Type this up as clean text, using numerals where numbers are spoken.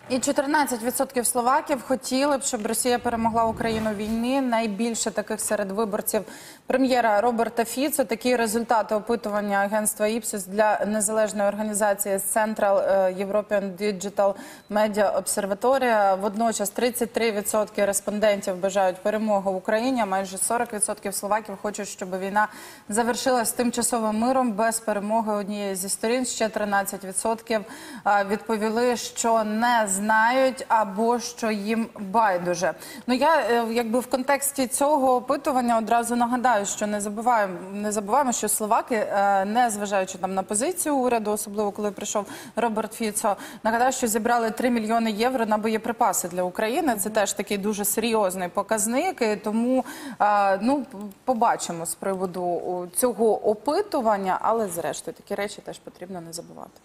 І 14% словаків хотіли б, щоб Росія перемогла Україну в війні. Найбільше таких серед виборців прем'єра Роберта Фіцо. Такі результати опитування агентства Ipsos для незалежної організації Central European Digital Media Observatory. Водночас 33% респондентів бажають перемоги в Україні, а майже 40% словаків хочуть, щоб війна завершилась тимчасовим миром без перемоги однієї зі сторін. Ще 13% відповіли, що не знають або що їм байдуже. Ну, я якби в контексті цього опитування одразу нагадаю, що не забуваємо, що словаки, не зважаючи там на позицію уряду, особливо коли прийшов Роберт Фіцо, нагадаю, що зібрали 3 мільйони євро на боєприпаси для України. Це теж такий дуже серйозний показник, і тому, ну, побачимо з приводу цього опитування, але зрештою такі речі теж потрібно не забувати.